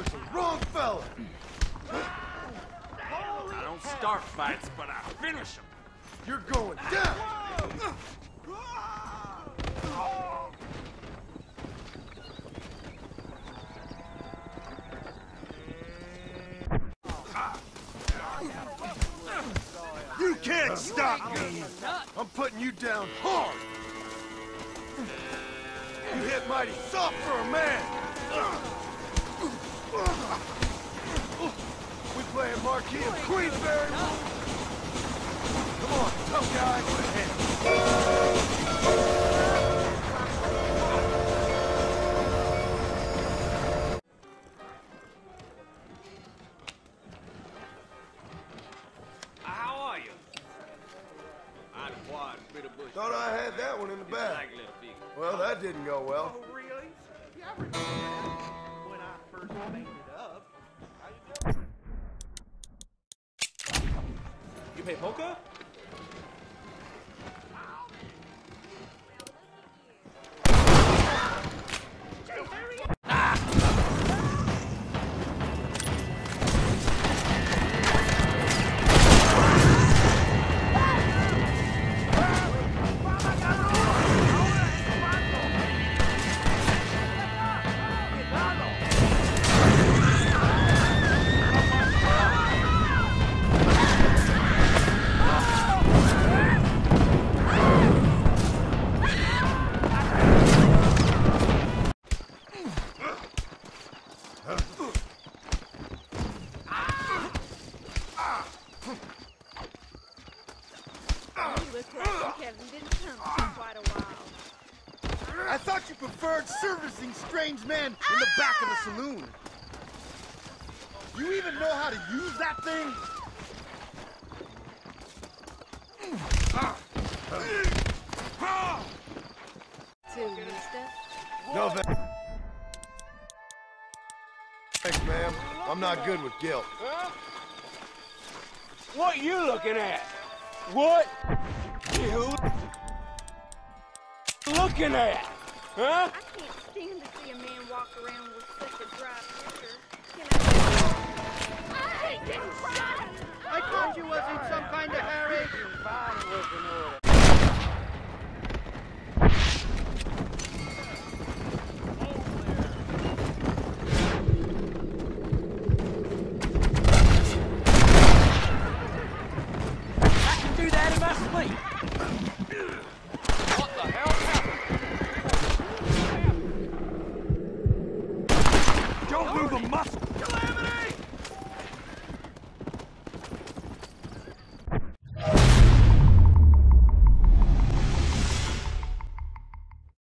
was the wrong fella. I don't start fights, but I finish them. You're going down. You can't stop me. I'm putting you down hard. You hit mighty soft for a man. We playing Marquis of Queensberry. Come on, tough guy. How are you? I'd acquired a bit of bush. Thought I had that one in the bag. Like little pig. Well, that didn't go well. Oh, really? Yeah, I remember that. When I first made it up. How you doing? You play poker? I thought you preferred servicing strange men in the back of the saloon. You even know how to use that thing? No thanks, ma'am. I'm not good with guilt. Huh? What you looking at? What you looking at? Huh? I can't stand to see a man walk around with such a dry picture. I hate getting shot! I told you wasn't some kind of Harry.